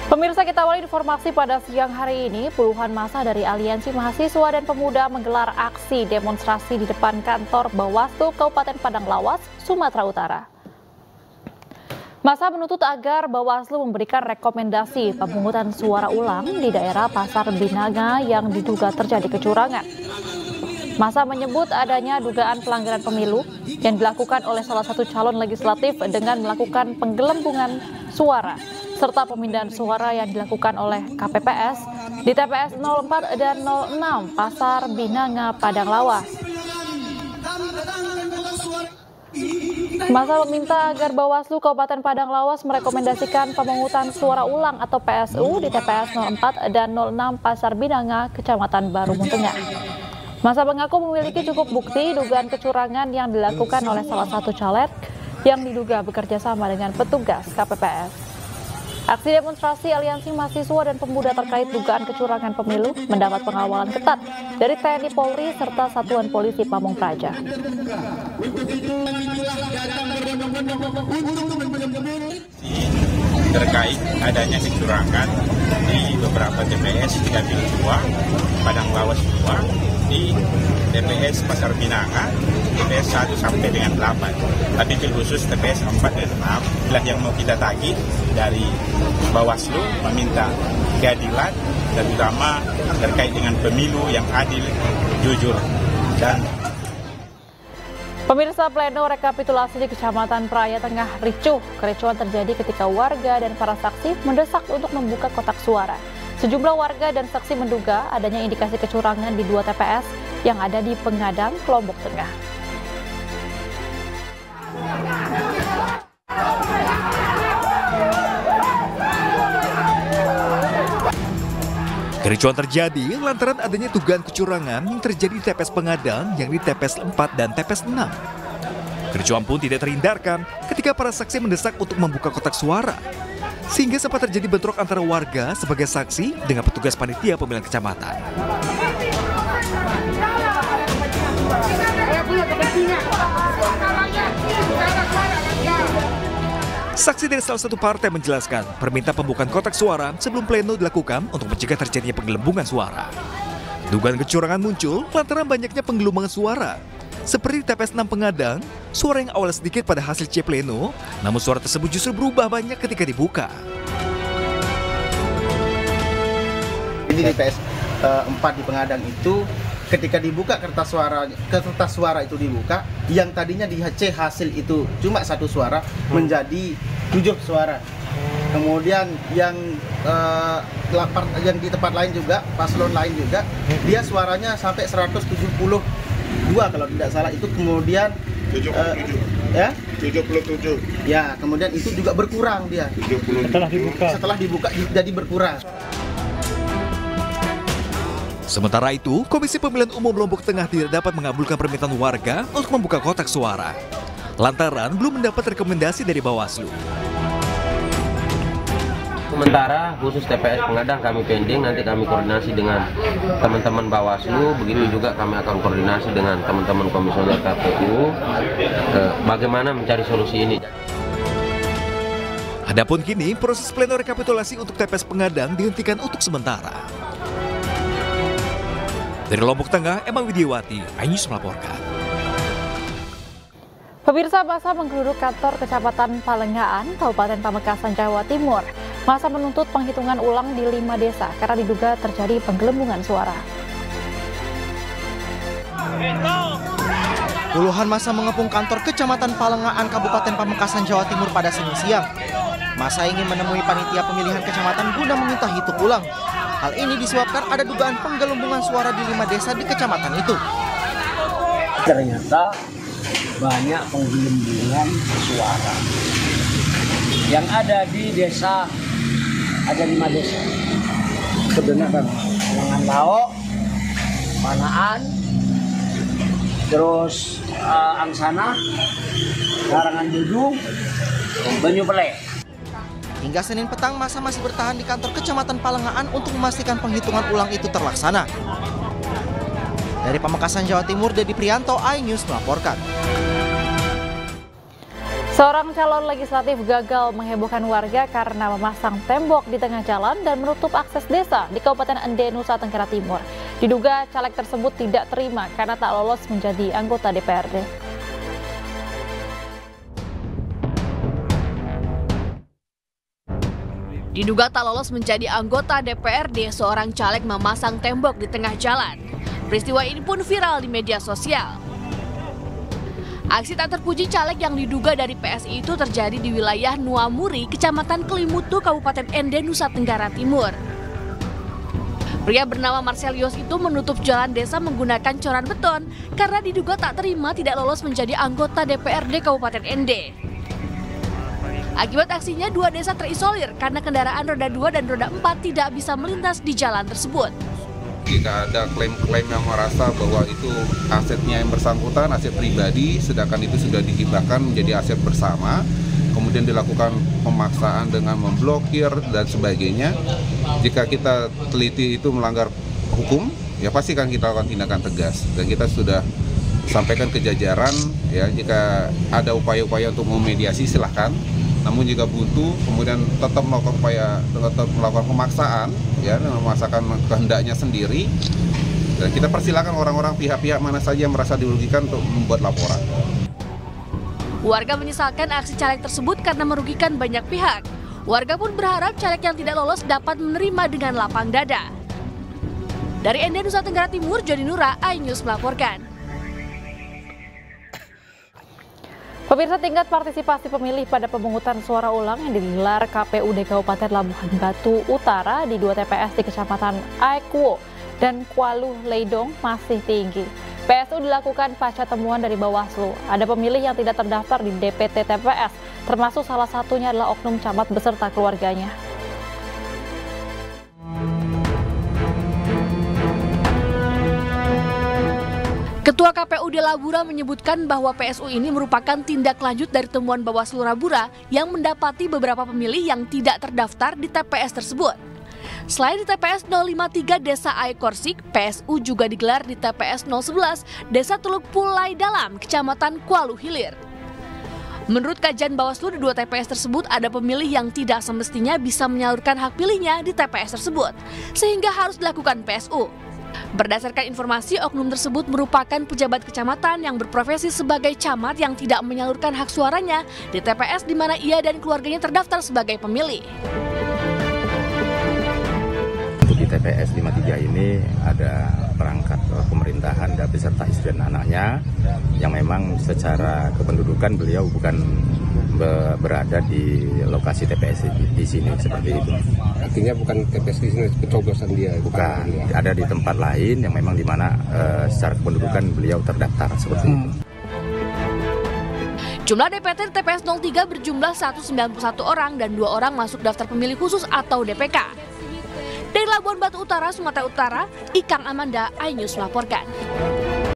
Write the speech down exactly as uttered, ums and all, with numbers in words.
Pemirsa, kita awali informasi pada siang hari ini. Puluhan massa dari Aliansi Mahasiswa dan Pemuda menggelar aksi demonstrasi di depan kantor Bawaslu Kabupaten Padang Lawas, Sumatera Utara. Massa menuntut agar Bawaslu memberikan rekomendasi pemungutan suara ulang di daerah Pasar Binaga yang diduga terjadi kecurangan. Massa menyebut adanya dugaan pelanggaran pemilu yang dilakukan oleh salah satu calon legislatif dengan melakukan penggelembungan suara serta pemindahan suara yang dilakukan oleh K P P S di T P S nol empat dan nol enam Pasar Binanga, Padang Lawas. Massa meminta agar Bawaslu Kabupaten Padang Lawas merekomendasikan pemungutan suara ulang atau P S U di T P S nol empat dan nol enam Pasar Binanga, Kecamatan Barumun Tengah. Massa mengaku memiliki cukup bukti dugaan kecurangan yang dilakukan oleh salah satu caleg yang diduga bekerja sama dengan petugas K P P S. Aksi demonstrasi Aliansi Mahasiswa dan Pemuda terkait dugaan kecurangan pemilu mendapat pengawalan ketat dari T N I Polri serta Satuan Polisi Pamung Praja. Terkait adanya kecurangan di beberapa T P S tiga puluh dua, Padang Lawas dua, di T P S Pasar Binanga, T P S satu sampai dengan delapan. Tapi khusus T P S empat dan enam, inilah yang mau kita tagih dari Bawaslu, meminta keadilan, terutama terkait dengan pemilu yang adil, jujur, dan Pemirsa, pleno rekapitulasi di Kecamatan Praia Tengah ricuh. Kericuhan terjadi ketika warga dan para saksi mendesak untuk membuka kotak suara. Sejumlah warga dan saksi menduga adanya indikasi kecurangan di dua T P S yang ada di Pengadang, Lombok Tengah. Kericuhan terjadi lantaran adanya dugaan kecurangan yang terjadi di T P S Pengadang, yang di T P S empat dan T P S enam. Kericuhan pun tidak terhindarkan ketika para saksi mendesak untuk membuka kotak suara, sehingga sempat terjadi bentrok antara warga sebagai saksi dengan petugas panitia pemilihan kecamatan. Saksi dari salah satu partai menjelaskan permintaan pembukaan kotak suara sebelum pleno dilakukan untuk mencegah terjadinya penggelembungan suara. Dugaan kecurangan muncul lantaran banyaknya penggelembungan suara. Seperti di T P S enam Pengadang, suara yang awalnya sedikit pada hasil C pleno, namun suara tersebut justru berubah banyak ketika dibuka. Ini di T P S empat di Pengadang itu, ketika dibuka kertas suara, kertas suara itu dibuka, yang tadinya di C hasil itu cuma satu suara hmm. menjadi tujuh suara. Kemudian yang uh, lapar, yang di tempat lain juga, paslon lain juga, dia suaranya sampai seratus tujuh puluh dua kalau tidak salah, itu kemudian tujuh puluh tujuh. Uh, ya tujuh puluh tujuh. Ya, kemudian itu juga berkurang dia. tujuh puluh tujuh. Setelah dibuka. Setelah dibuka jadi berkurang. Sementara itu, Komisi Pemilihan Umum Lombok Tengah tidak dapat mengabulkan permintaan warga untuk membuka kotak suara, lantaran belum mendapat rekomendasi dari Bawaslu. Sementara khusus T P S Pengadang kami pending, nanti kami koordinasi dengan teman-teman Bawaslu, begitu juga kami akan koordinasi dengan teman-teman komisioner K P U eh, bagaimana mencari solusi ini. Adapun kini proses pleno rekapitulasi untuk T P S Pengadang dihentikan untuk sementara. Dari Lombok Tengah, Emma Widiawati, iNews melaporkan. Pemirsa, massa menggeruduk kantor Kecamatan Palengaan, Kabupaten Pamekasan, Jawa Timur. Massa menuntut penghitungan ulang di lima desa karena diduga terjadi penggelembungan suara. Puluhan massa mengepung kantor Kecamatan Palengaan, Kabupaten Pamekasan, Jawa Timur pada Senin siang. Massa ingin menemui panitia pemilihan kecamatan guna meminta hitung ulang. Hal ini disebabkan ada dugaan penggelembungan suara di lima desa di kecamatan itu. Ternyata banyak penggelembungan suara yang ada di desa, ada lima desa. Sebenarnya kan Lengan Laok, Panaan, terus uh, Angsana, Karangan Dudu, Banyu Pelek. Hingga Senin petang, massa masih bertahan di kantor Kecamatan Palengaan untuk memastikan penghitungan ulang itu terlaksana. Dari Pamekasan, Jawa Timur, Dedi Prianto, iNews melaporkan. Seorang calon legislatif gagal menghebohkan warga karena memasang tembok di tengah jalan dan menutup akses desa di Kabupaten Ende, Nusa Tenggara Timur. Diduga caleg tersebut tidak terima karena tak lolos menjadi anggota D P R D. Diduga tak lolos menjadi anggota D P R D, seorang caleg memasang tembok di tengah jalan. Peristiwa ini pun viral di media sosial. Aksi tak terpuji caleg yang diduga dari P S I itu terjadi di wilayah Nuamuri, Kecamatan Kelimutu, Kabupaten Ende, Nusa Tenggara Timur. Pria bernama Marcelius itu menutup jalan desa menggunakan coran beton karena diduga tak terima tidak lolos menjadi anggota D P R D Kabupaten Ende. Akibat aksinya, dua desa terisolir karena kendaraan roda dua dan roda empat tidak bisa melintas di jalan tersebut. Jika ada klaim-klaim yang merasa bahwa itu asetnya yang bersangkutan, aset pribadi, sedangkan itu sudah dihibahkan menjadi aset bersama, kemudian dilakukan pemaksaan dengan memblokir dan sebagainya, jika kita teliti itu melanggar hukum, ya pasti kan kita lakukan tindakan tegas. Dan kita sudah sampaikan ke jajaran, ya jika ada upaya-upaya untuk memediasi silahkan. Namun jika buntu, kemudian tetap melakukan upaya, tetap melakukan pemaksaan, ya, memaksakan kehendaknya sendiri, dan kita persilakan orang-orang pihak-pihak mana saja yang merasa dirugikan untuk membuat laporan. Warga menyesalkan aksi caleg tersebut karena merugikan banyak pihak. Warga pun berharap caleg yang tidak lolos dapat menerima dengan lapang dada. Dari Ende, Nusa Tenggara Timur, Joni Nura, iNews melaporkan. Pemirsa, tingkat partisipasi pemilih pada pemungutan suara ulang yang digelar K P U D Kabupaten Labuhan Batu Utara di dua T P S di Kecamatan Aekwo dan Kualu Leidong masih tinggi. P S U dilakukan pasca temuan dari Bawaslu. Ada pemilih yang tidak terdaftar di D P T T P S, termasuk salah satunya adalah oknum camat beserta keluarganya. Ketua K P U D Labura menyebutkan bahwa P S U ini merupakan tindak lanjut dari temuan Bawaslu Labura yang mendapati beberapa pemilih yang tidak terdaftar di T P S tersebut. Selain di T P S nol lima tiga Desa Aekorsik, P S U juga digelar di T P S nol sebelas Desa Teluk Pulai Dalam, Kecamatan Kualu Hilir. Menurut kajian Bawaslu, di dua T P S tersebut ada pemilih yang tidak semestinya bisa menyalurkan hak pilihnya di T P S tersebut, sehingga harus dilakukan P S U. Berdasarkan informasi, oknum tersebut merupakan pejabat kecamatan yang berprofesi sebagai camat yang tidak menyalurkan hak suaranya di T P S di mana ia dan keluarganya terdaftar sebagai pemilih. Untuk di T P S lima puluh tiga ini ada perangkat pemerintahan dan beserta istri dan anaknya yang memang secara kependudukan beliau bukan berada di lokasi T P S di, di sini seperti itu. Artinya bukan T P S di sini, pencoblosan dia. Bukan, dia. Ada di tempat lain yang memang di mana uh, secara kependudukan beliau terdaftar seperti hmm. itu. Jumlah D P T T P S nol tiga berjumlah seratus sembilan puluh satu orang dan dua orang masuk daftar pemilih khusus atau D P K. Dari Labuan Batu Utara, Sumatera Utara, Ikang Amanda, iNews melaporkan.